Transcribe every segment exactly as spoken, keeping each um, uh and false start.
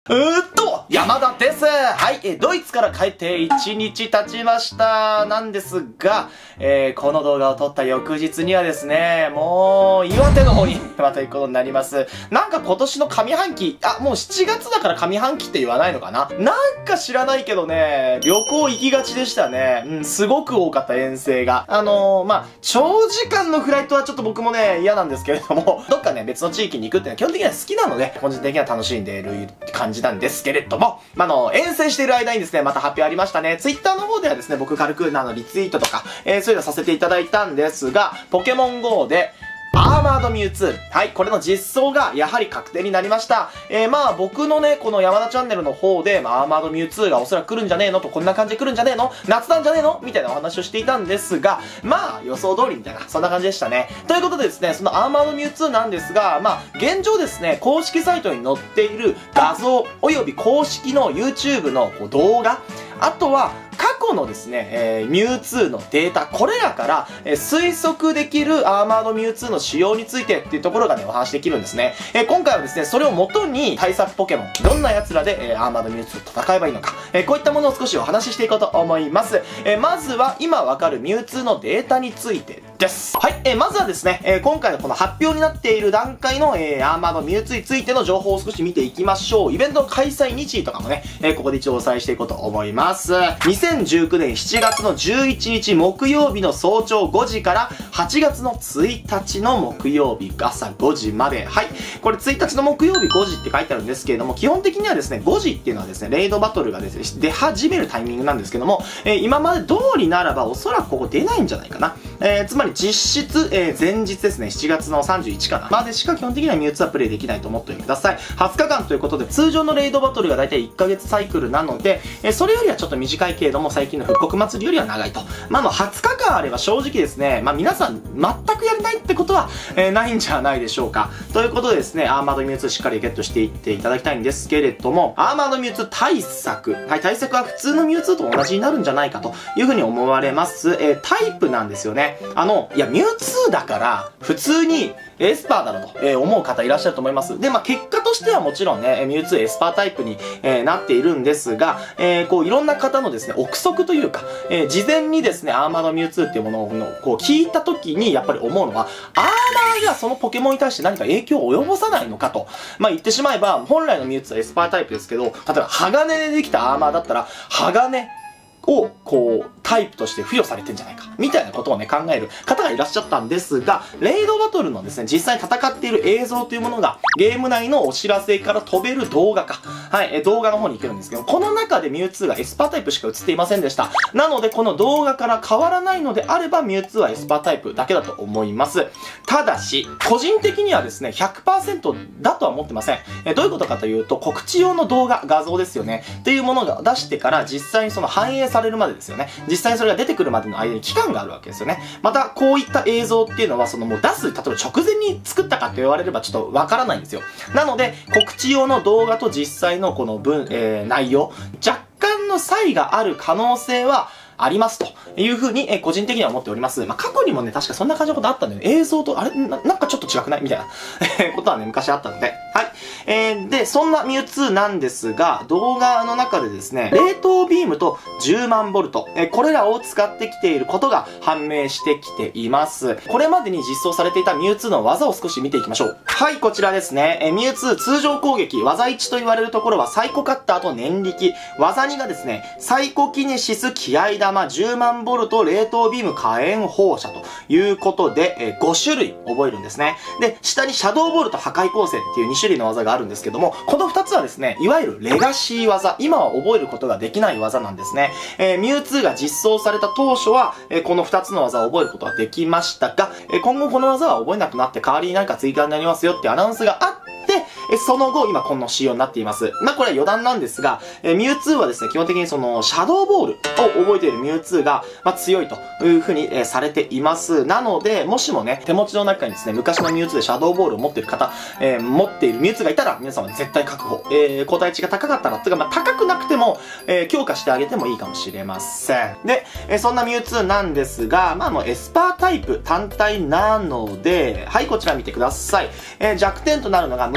うーっと、山田です。はい、えドイツから帰っていちにち経ちました。なんですが、えー、この動画を撮った翌日にはですね、もう、岩手の方にまた行くことになります。なんか今年の上半期、あ、もうしちがつだから上半期って言わないのかな？なんか知らないけどね、旅行行きがちでしたね。うん、すごく多かった遠征が。あのー、まあ、長時間のフライトはちょっと僕もね、嫌なんですけれども、どっかね、別の地域に行くっていうのは基本的には好きなので、個人的には楽しんでいる感じなんですけれども、まあ、あの、遠征している間にですね、また発表ありましたね。ツイッターの方ではですね、僕軽くあの、リツイートとか、えー、そういうのさせていただいたんですが、ポケモン ゴー で、アーマードミュウツー。はい、これの実装がやはり確定になりました。えー、まあ僕のね、この山田チャンネルの方で、まあ、アーマードミュウツーがおそらく来るんじゃねえのと、こんな感じで来るんじゃねえの夏なんじゃねえのみたいなお話をしていたんですが、まあ予想通りみたいな、そんな感じでしたね。ということでですね、そのアーマードミュウツーなんですが、まあ現状ですね、公式サイトに載っている画像、および公式の YouTube のこう動画、あとは、過去のですね、えー、ミュウツーのデータ、これらから、えー、推測できるアーマードミュウツーの仕様についてっていうところがね、お話できるんですね。えー、今回はですね、それを元に対策ポケモン、どんな奴らで、えー、アーマードミュウツーと戦えばいいのか、えー、こういったものを少しお話ししていこうと思います。えー、まずは、今わかるミュウツーのデータについてです。はい、えー、まずはですね、えー、今回のこの発表になっている段階の、えー、アーマードミュウツーについての情報を少し見ていきましょう。イベントの開催日とかもね、えー、ここで一応お伝えしていこうと思います。にせんじゅうきゅうねんしちがつのじゅういちにち木曜日の早朝ごじからはちがつのついたちの木曜日朝ごじまで。はい。これついたちの木曜日ごじって書いてあるんですけれども、基本的にはですね、ごじっていうのはですね、レイドバトルがですね、出始めるタイミングなんですけども、えー、今まで通りならばおそらくここ出ないんじゃないかな。えー、つまり実質、えー、前日ですね、しちがつのさんじゅういちかな。までしか基本的にはミュウツーはプレイできないと思っておいてください。はつかかんということで、通常のレイドバトルがだいたいいっかげつサイクルなので、えー、それよりはちょっと短いけれども、最近の復刻祭りよりは長いと。まあ、あの、はつかかんあれば正直ですね、まあ、皆さん全くやりたいってことは、えー、ないんじゃないでしょうか。ということでですね、アーマードミュウツーしっかりゲットしていっていただきたいんですけれども、アーマードミュウツー対策。はい、対策は普通のミュウツーと同じになるんじゃないかというふうに思われます。えー、タイプなんですよね。あの、いや、ミュウツーだから、普通に、エスパーだろうと、えー、思う方いらっしゃると思います。で、まあ、結果としてはもちろんね、ミュウツーエスパータイプに、えー、なっているんですが、えー、こう、いろんな方のですね、憶測というか、えー、事前にですね、アーマードミュウツーっていうものを、こう、聞いた時に、やっぱり思うのは、アーマーがそのポケモンに対して何か影響を及ぼさないのかと。まあ、言ってしまえば、本来のミュウツーはエスパータイプですけど、例えば、鋼でできたアーマーだったら、鋼、を、こう、タイプとして付与されてんじゃないか。みたいなことをね、考える方がいらっしゃったんですが、レイドバトルのですね、実際に戦っている映像というものが、ゲーム内のお知らせから飛べる動画か。はい、え、動画の方に行けるんですけど、この中でミュウツーがエスパータイプしか映っていませんでした。なので、この動画から変わらないのであれば、ミュウツーはエスパータイプだけだと思います。ただし、個人的にはですね、ひゃくパーセント だとは思ってません。え、どういうことかというと、告知用の動画、画像ですよね。っていうものが出してから、実際にその反映されるまでですよね。実際にそれが出てくるまでの間に期間があるわけですよね。また、こういった映像っていうのは、そのもう出す、例えば直前に作ったかって言われればちょっとわからないんですよ。なので、告知用の動画と実際のこの文、えー、内容、若干の差異がある可能性は、ありますというふうに、えー、個人的には思っております。まあ、過去にもね、確かそんな感じのことあったんだよね。映像と、あれな、なんかちょっと違くないみたいなことはね、昔あったので。はい。えー、で、そんなミュウツーなんですが、動画の中でですね、冷凍ビームとじゅうまんボルト、えー、これらを使ってきていることが判明してきています。これまでに実装されていたミュウツーの技を少し見ていきましょう。はい、こちらですね。えー、ミュウツー通常攻撃、技いちと言われるところはサイコカッターと念力。技にがですね、サイコキネシス気合玉じゅうまんボルト冷凍ビーム火炎放射ということで、えー、ごしゅるい覚えるんですね。で、下にシャドーボルト破壊構成っていうにしゅるいの技があるんですけども、このふたつはですね、いわゆるレガシー技、今は覚えることができない技なんですね。えー、ミュウツーが実装された当初は、えー、このふたつの技を覚えることができましたが、えー、今後この技は覚えなくなって代わりに何か追加になりますよってアナウンスがあって、で、その後、今この仕様になっています。まあ、これは余談なんですが、えー、ミュウツーはですね、基本的にその、シャドーボールを覚えているミュウツーが、まあ、強いという風に、えー、されています。なので、もしもね、手持ちの中にですね、昔のミュウツーでシャドーボールを持っている方、えー、持っているミュウツーがいたら、皆様絶対確保。えー、個体値が高かったら、つか、まあ、高くなくても、えー、強化してあげてもいいかもしれません。で、えー、そんなミュウツーなんですが、まあ、もうエスパータイプ単体なので、はい、こちら見てください。えー、弱点となるのが、虫ゴー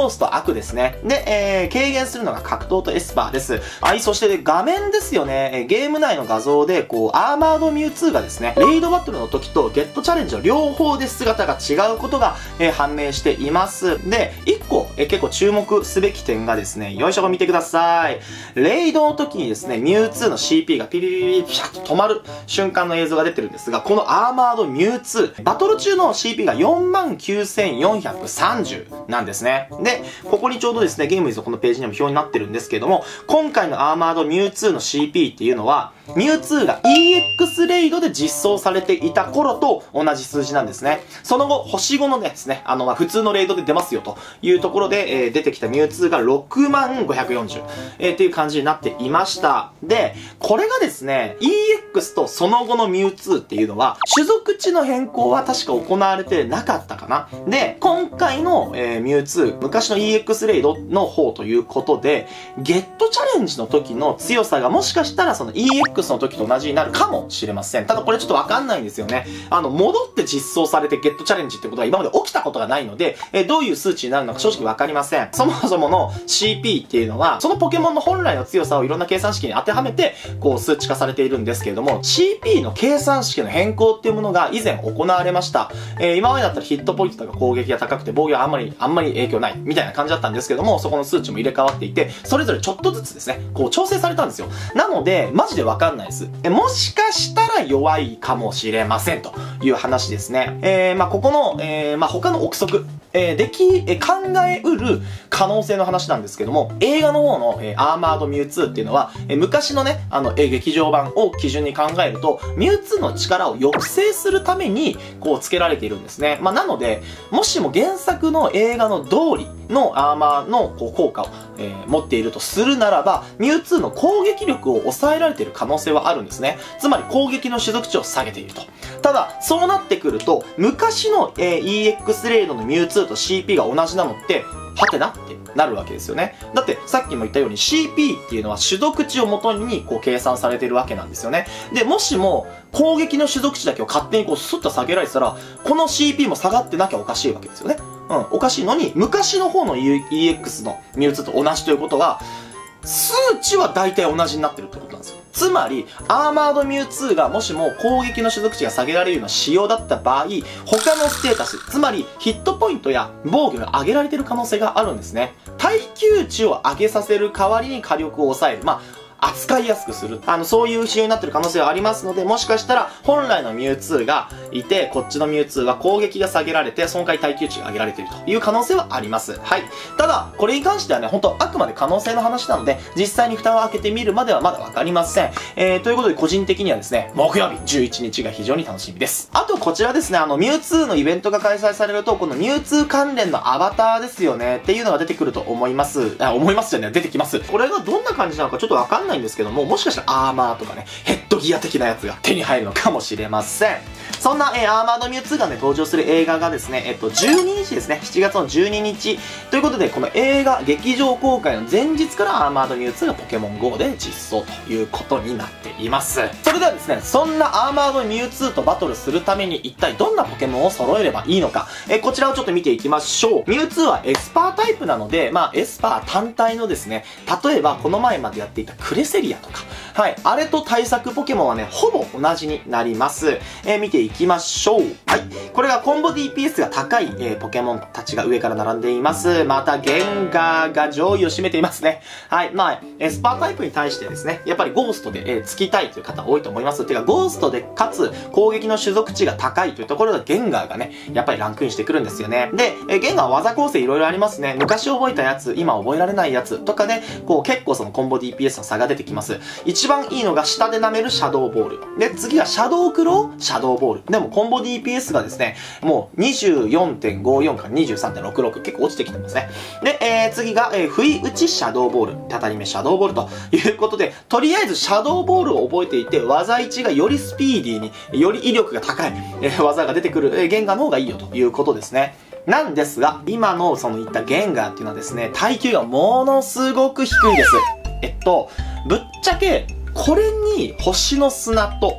ースと悪ですね。で、えー、軽減するのが格闘とエスパーです。はい、そして、ね、画面ですよね。えー、ゲーム内の画像で、こう、アーマードミュウツーがですね、レイドバトルの時とゲットチャレンジの両方で姿が違うことが、えー、判明しています。で、いっこ、えー、結構注目すべき点がですね、よいしょ、見てください。レイドの時にですね、ミュウツーの シーピー がピピピピピシャッと止まる瞬間の映像が出てるんですが、このアーマードミュウツー、バトル中の シーピー が よんまんきゅうせんよんひゃくさんじゅう なんですね。で、ここにちょうどですね、ゲームイズのこのページにも表になってるんですけども、今回のアーマードミュウツーの シーピー っていうのは、ミュウツーが イーエックス レイドで実装されていた頃と同じ数字なんですね。その後、星ごのですね、あの、まあ、普通のレイドで出ますよというところで、えー、出てきたミュウツーがろくまんごひゃくよんじゅう、えー、っていう感じになっていました。で、これがですね、イーエックス とその後のミュウツーっていうのは、種族値の変更は確か行われてなかったかな。で、今回の、えー、ミュウツー、昔の イーエックス レイドの方ということで、ゲットチャレンジの時の強さがもしかしたらその イーエックス の時と同じになるかもしれません。ただこれちょっとわかんないんですよね。あの、戻って実装されてゲットチャレンジってことが今まで起きたことがないので、えー、どういう数値になるのか正直わかりません。そもそもの シーピー っていうのは、そのポケモンの本来の強さをいろんな計算式に当てはめて、こう数値化されているんですけれども、シーピー の計算式の変更っていうものが以前行われました。えー、今までだったらヒットポイントとか攻撃が高くて防御はあんまり、あんまり影響ないみたいな感じだったんですけども、そこの数値も入れ替わっていて、それぞれちょっとずつですね、こう調整されたんですよ。なので、マジでわかんないです。え、もしかしたら弱いかもしれませんという話ですね。えー、まあ、ここの、えー、まあ、他の憶測、えー、でき、えー、考えうる可能性の話なんですけども、映画の方の、えー、アーマードミュウツーっていうのは、えー、昔のね、あの、えー、劇場版を基準に考えると、ミュウツーの力を抑制するために、こう、付けられているんですね。まあ、なので、もしも原作の映画の通りのアーマーの、こう、効果を、えー、持っているとするならば、ミュウツーの攻撃力を抑えられている可能性はあるんですね。つまり攻撃の種族値を下げていると。ただ、そうなってくると、昔の、えー、イーエックス レイドのミュウツーと シーピー が同じなのって、はてなってなるわけですよね。だって、さっきも言ったように シーピー っていうのは種族値を元にこう計算されているわけなんですよね。で、もしも攻撃の種族値だけを勝手にこうスッと下げられてたら、この シーピー も下がってなきゃおかしいわけですよね。うん、おかしいのに、昔の方の イーエックス のミュウツーと同じということは、数値は大体同じになってるってことなんですよ。つまり、アーマードミュウツーがもしも攻撃の種族値が下げられるような仕様だった場合、他のステータス、つまりヒットポイントや防御が上げられている可能性があるんですね。耐久値を上げさせる代わりに火力を抑える。まあ扱いやすくする。あの、そういう仕様になってる可能性はありますので、もしかしたら、本来のミュウツーがいて、こっちのミュウツーは攻撃が下げられて、その代わり耐久値が上げられているという可能性はあります。はい。ただ、これに関してはね、本当あくまで可能性の話なので、実際に蓋を開けてみるまではまだわかりません。えー、ということで、個人的にはですね、木曜日じゅういちにちが非常に楽しみです。あと、こちらですね、あの、ミュウツーのイベントが開催されると、このミュウツー関連のアバターですよね、っていうのが出てくると思います。あ、思いますよね、出てきます。これがどんな感じなのかちょっとわかんないんですけども、もしかしたらアーマーとかね、ヘッドギア的なやつが手に入るのかもしれません。そんな、えー、アーマードミュウツーがね、登場する映画がですね、えっと、じゅうににちですね。しちがつのじゅうににち。ということで、この映画、劇場公開の前日からアーマードミュウツーがポケモン ゴー で実装ということになっています。それではですね、そんなアーマードミュウツーとバトルするために一体どんなポケモンを揃えればいいのか、えー、こちらをちょっと見ていきましょう。ミュウツーはエスパータイプなので、まあ、エスパー単体のですね、例えばこの前までやっていたクレセリアとか、はい、あれと対策ポケモンはね、ほぼ同じになります。えー、見ていきましょう。はい。これがコンボ ディーピーエス が高い、えー、ポケモンたちが上から並んでいます。また、ゲンガーが上位を占めていますね。はい。まあ、エスパータイプに対してですね、やっぱりゴーストで、えー、つきたいという方多いと思います。てか、ゴーストで、かつ、攻撃の種族値が高いというところで、ゲンガーがね、やっぱりランクインしてくるんですよね。で、えー、ゲンガーは技構成いろいろありますね。昔覚えたやつ、今覚えられないやつとかで、こう、結構そのコンボ ディーピーエス の差が出てきます。一番いいのが下で舐めるシャドーボール。で、次がシャドークロー、シャドーボール。でも、コンボ ディーピーエス がですね、もう にじゅうよんてんごよん から にじゅうさんてんろくろく 結構落ちてきてますね。で、えー、次が、えー、不意打ちシャドーボール。たたり目シャドーボールということで、とりあえずシャドーボールを覚えていて、技いちがよりスピーディーに、より威力が高い、えー、技が出てくる、えー、ゲンガーの方がいいよということですね。なんですが、今のその言ったゲンガーっていうのはですね、耐久がものすごく低いです。えっと、ぶっちゃけ、これに星の砂と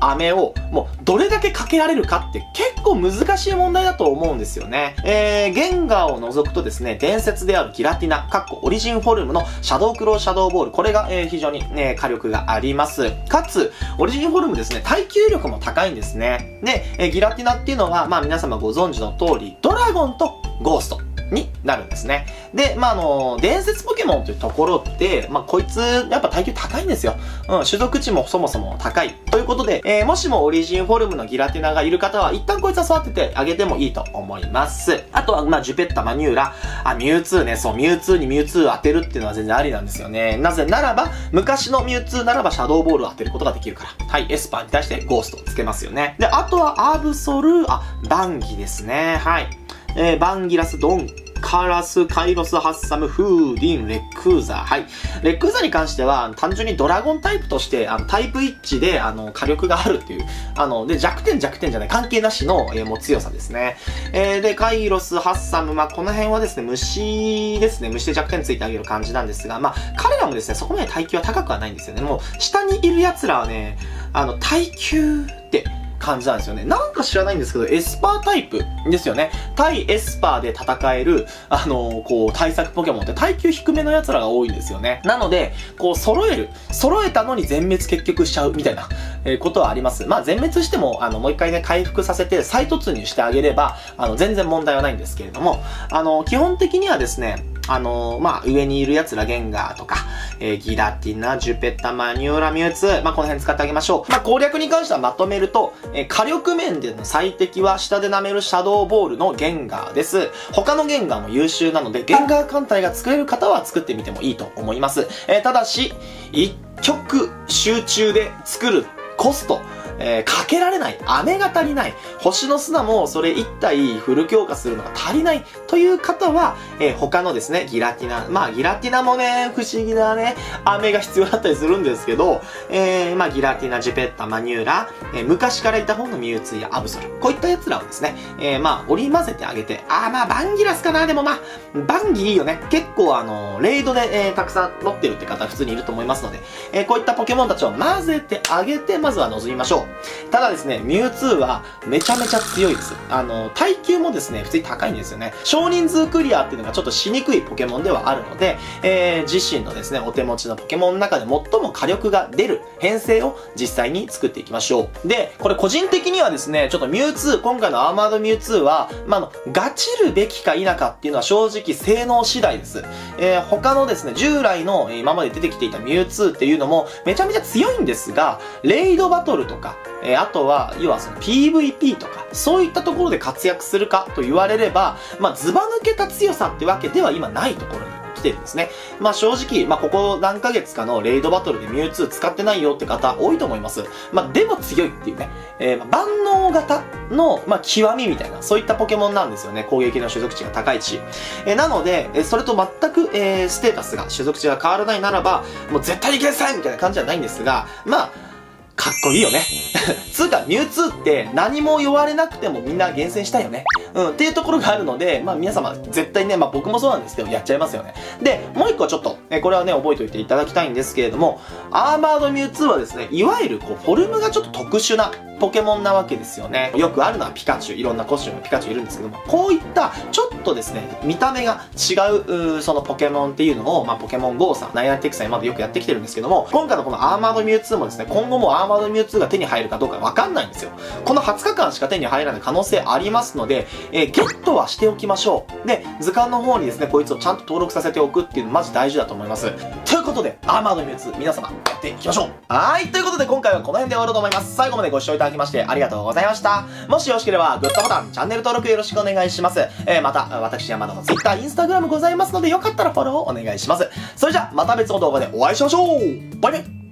飴をもうどれだけかけられるかって結構難しい問題だと思うんですよね。えー、ゲンガーを除くとですね、伝説であるギラティナ、かっこオリジンフォルムのシャドウクローシャドウボール、これが、えー、非常に、ね、火力があります。かつ、オリジンフォルムですね、耐久力も高いんですね。で、えー、ギラティナっていうのは、まあ皆様ご存知の通り、ドラゴンとゴーストになるんですね。で、まあ、あの、伝説ポケモンというところって、まあ、こいつ、やっぱ耐久高いんですよ。うん、種族値もそもそも高い。ということで、えー、もしもオリジンフォルムのギラティナがいる方は、一旦こいつは育ててあげてもいいと思います。あとは、まあ、ジュペッタ、マニューラ、あ、ミュウツーね、そう、ミュウツーにミュウツーを当てるっていうのは全然ありなんですよね。なぜならば、昔のミュウツーならばシャドウボールを当てることができるから。はい、エスパーに対してゴーストをつけますよね。で、あとは、アブソル、あ、バンギですね。はい。えー、バンギラス、ドン、カラス、カイロス、ハッサム、フーディン、レックーザー。はい。レックーザーに関しては、単純にドラゴンタイプとして、あの、タイプ一致で、あの、火力があるっていう、あの、で、弱点弱点じゃない、関係なしの、えー、もう強さですね。えー、で、カイロス、ハッサム、まあ、この辺はですね、虫ですね、虫で弱点ついてあげる感じなんですが、まあ、彼らもですね、そこまで耐久は高くはないんですよね。もう、下にいる奴らはね、あの、耐久って、感じなんですよね。なんか知らないんですけど、エスパータイプですよね。対エスパーで戦える、あのー、こう、対策ポケモンって耐久低めの奴らが多いんですよね。なので、こう、揃える。揃えたのに全滅結局しちゃうみたいな、えー、ことはあります。まあ、全滅しても、あの、もう一回ね、回復させて再突入してあげれば、あの、全然問題はないんですけれども、あのー、基本的にはですね、あのー、まあ、上にいる奴らゲンガーとか、えー、ギラティナ、ジュペッタ、マニューラ、ミュウツー、まあ、この辺使ってあげましょう。まあ、攻略に関してはまとめると、えー、火力面での最適は下で舐めるシャドウボールのゲンガーです。他のゲンガーも優秀なので、ゲンガー艦隊が作れる方は作ってみてもいいと思います。えー、ただし、一極集中で作るコスト、えー、かけられない。飴が足りない。星の砂もそれ一体フル強化するのが足りないという方は、えー、他のですね、ギラティナ。まあ、ギラティナもね、不思議なね、飴が必要だったりするんですけど、えー、まあ、ギラティナ、ジュペッタ、マニューラ、えー、昔からいた方のミュウツーやアブソル。こういった奴らをですね、えー、まあ、織り交ぜてあげて、あー、まあ、バンギラスかな。でもまあ、バンギいいよね。結構あの、レイドで、えー、たくさん乗ってるって方普通にいると思いますので、えー、こういったポケモンたちを混ぜてあげて、まずは臨みましょう。ただですね、ミュウツーはめちゃめちゃ強いです。あの、耐久もですね、普通に高いんですよね。少人数クリアっていうのがちょっとしにくいポケモンではあるので、えー、自身のですね、お手持ちのポケモンの中で最も火力が出る編成を実際に作っていきましょう。で、これ個人的にはですね、ちょっとミュウツー、今回のアーマードミュウツーは、まあ、あの、ガチるべきか否かっていうのは正直性能次第です。えー、他のですね、従来の今まで出てきていたミュウツーっていうのもめちゃめちゃ強いんですが、レイドバトルとか、えー、あとは、要はその ピーブイピー とか、そういったところで活躍するかと言われれば、まあ、ズバ抜けた強さってわけでは今ないところに来てるんですね。まあ、正直、まあ、ここ何ヶ月かのレイドバトルでミュウツー使ってないよって方多いと思います。まあ、でも強いっていうね、えー、まあ、万能型の、まあ、極みみたいな、そういったポケモンなんですよね。攻撃の種族値が高いし。えー、なので、えー、それと全く、えー、ステータスが、種族値が変わらないならば、もう絶対にいけなさいみたいな感じじゃないんですが、まあ、かっこいいよね。つうか、ミュウツーって何も言われなくてもみんな厳選したいよね。うん、っていうところがあるので、まあ皆様絶対ね、まあ僕もそうなんですけど、やっちゃいますよね。で、もう一個ちょっと、えこれはね、覚えておいていただきたいんですけれども、アーマードミュウツーはですね、いわゆるこう、フォルムがちょっと特殊なポケモンなわけですよね。よくあるのはピカチュウ、いろんなコスチュームのピカチュウいるんですけども、こういったちょっとですね、見た目が違う、うそのポケモンっていうのを、まあポケモン ゴー さん、ナイナイテックさん今までよくやってきてるんですけども、今回のこのアーマードミュウツーもですね、今後もアーマードミュウツーが手に入るかどうかわかんないんですよ。このはつかかんしか手に入らない可能性ありますので、えー、ゲットはしておきましょう。で、図鑑の方にですね、こいつをちゃんと登録させておくっていうのマジ大事だと思います。ということで、アーマードミュウツー、皆様、やっていきましょう。はい、ということで今回はこの辺で終わろうと思います。最後までご視聴いただきましてありがとうございました。もしよろしければ、グッドボタン、チャンネル登録よろしくお願いします。えー、また、私山田の Twitter、Instagram ございますので、よかったらフォローをお願いします。それじゃ、また別の動画でお会いしましょう。バイバイ。